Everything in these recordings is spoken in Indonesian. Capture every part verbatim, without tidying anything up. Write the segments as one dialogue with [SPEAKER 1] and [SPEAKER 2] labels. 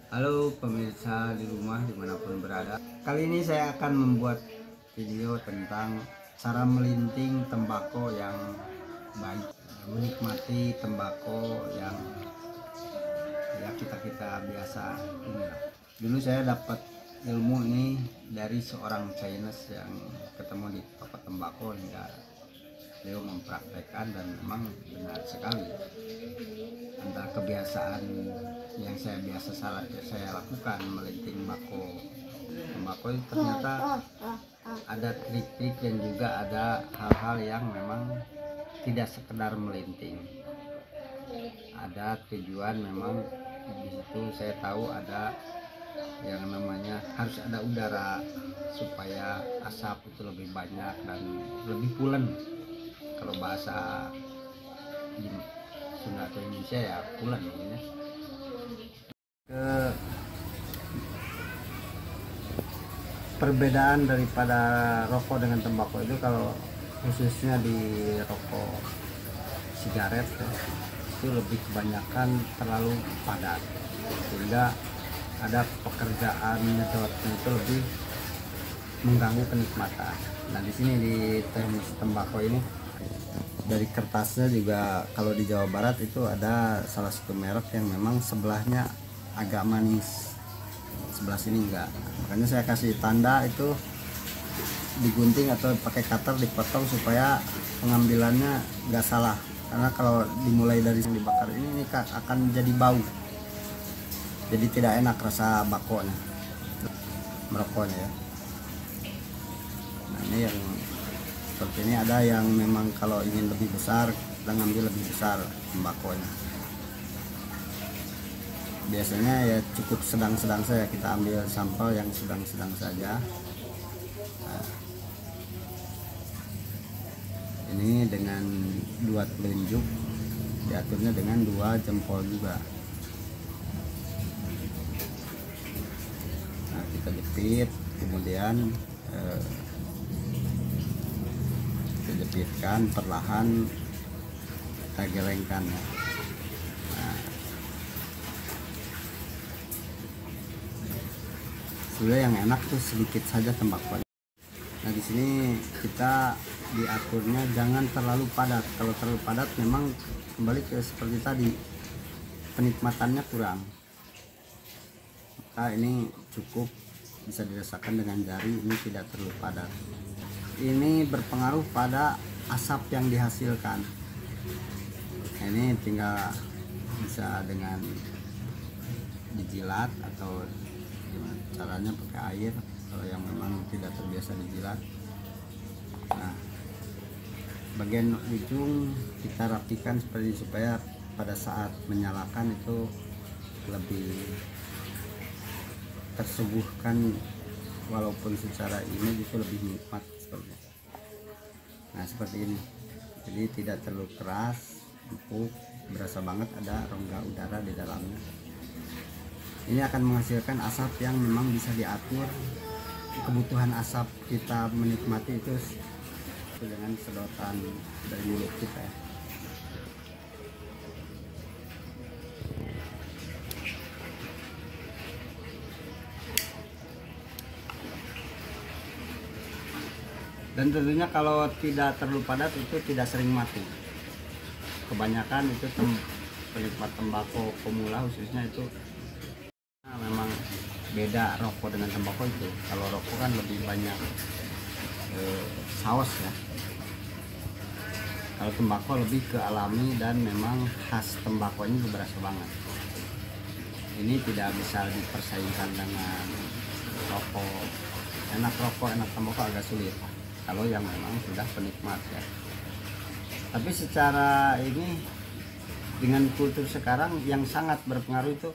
[SPEAKER 1] Halo pemirsa di rumah dimanapun berada. Kali ini saya akan membuat video tentang cara melinting tembakau yang baik, menikmati tembakau yang ya kita-kita biasa inilah. Dulu saya dapat ilmu ini dari seorang Chinese yang ketemu di toko tembakau hingga beliau mempraktekkan dan memang benar sekali. Antara kebiasaan yang saya biasa salah saya lakukan melinting tembakau tembakau itu ternyata ada trik-trik dan juga ada hal-hal yang memang tidak sekedar melinting, ada tujuan. Memang di situ saya tahu ada yang namanya harus ada udara supaya asap itu lebih banyak dan lebih pulen. Kalau bahasa di Sunda atau Indonesia ya pulen ya. Ke perbedaan daripada rokok dengan tembakau itu, kalau khususnya di rokok sigaret ya, itu lebih kebanyakan terlalu padat sehingga ada pekerjaan nyedotnya itu lebih mengganggu kenikmatan. Nah di sini di teknik tembakau ini dari kertasnya juga, kalau di Jawa Barat itu ada salah satu merek yang memang sebelahnya agak manis, sebelah sini enggak. Makanya saya kasih tanda itu digunting atau pakai cutter dipotong supaya pengambilannya enggak salah. Karena kalau dimulai dari yang dibakar ini, ini akan jadi bau. Jadi tidak enak rasa bakonya, merokoknya ya. Nah ini yang seperti ini, ada yang memang kalau ingin lebih besar kita ngambil lebih besar tembakonya. Biasanya ya cukup sedang-sedang saja, kita ambil sampel yang sedang-sedang saja. Nah, ini dengan dua telunjuk, diaturnya dengan dua jempol juga. Nah kita jepit, kemudian eh, jepitkan perlahan, kita gelengkan ya. Nah, sebenarnya yang enak tuh sedikit saja tembakau. Nah di sini kita diaturnya jangan terlalu padat. Kalau terlalu padat memang kembali ke seperti tadi, penikmatannya kurang. Maka ini cukup bisa dirasakan dengan jari, ini tidak terlalu padat. Ini berpengaruh pada asap yang dihasilkan. Nah, ini tinggal bisa dengan dijilat atau gimana caranya, pakai air kalau yang memang tidak terbiasa dijilat. Nah bagian ujung kita rapikan seperti ini, supaya pada saat menyalakan itu lebih tersuguhkan, walaupun secara ini itu lebih nikmat seperti. Nah seperti ini, jadi tidak terlalu keras, empuk, berasa banget ada rongga udara di dalamnya. Ini akan menghasilkan asap yang memang bisa diatur. Kebutuhan asap kita menikmati itu dengan sedotan dari mulut kita ya. Dan tentunya kalau tidak terlalu padat itu tidak sering mati. Kebanyakan itu tem penikmat tembakau pemula khususnya itu, nah, memang beda rokok dengan tembakau itu. Kalau rokok kan lebih banyak eh, saus ya. Kalau tembakau lebih ke alami dan memang khas tembakau ini berasa banget. Ini tidak bisa dipersaingkan dengan rokok. Enak rokok, enak tembakau agak sulit kalau yang memang sudah penikmat ya. Tapi secara ini, dengan kultur sekarang yang sangat berpengaruh itu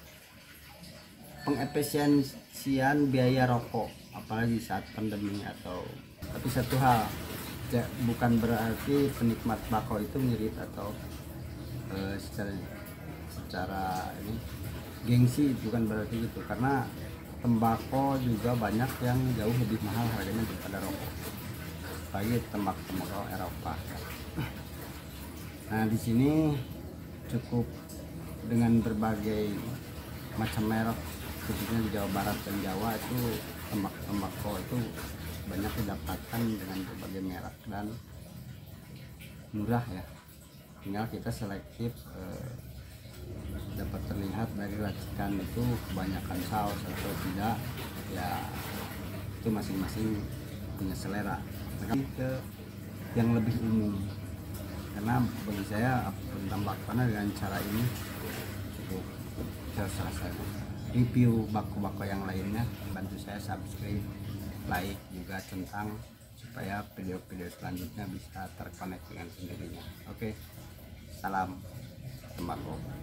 [SPEAKER 1] pengefisiensian biaya rokok, apalagi saat pandemi atau. Tapi satu hal, ya, bukan berarti penikmat tembakau itu ngirit atau eh, secara secara ini gengsi, bukan berarti gitu, karena tembakau juga banyak yang jauh lebih mahal harganya daripada rokok, apalagi tembakau Eropa. Nah di sini cukup dengan berbagai macam merek khususnya di Jawa Barat dan Jawa itu tembak tembakau itu banyak didapatkan dengan berbagai merek dan murah ya, tinggal kita selektif eh, dapat terlihat dari racikan itu kebanyakan saus atau tidak ya, itu masing-masing punya selera. Nah, ke yang lebih umum, karena bagi saya tembak panah dengan cara ini cukup selesai. Review bako-bako yang lainnya bantu saya subscribe, like juga tentang supaya video-video selanjutnya bisa terkonek dengan sendirinya. Oke, salam tembakau.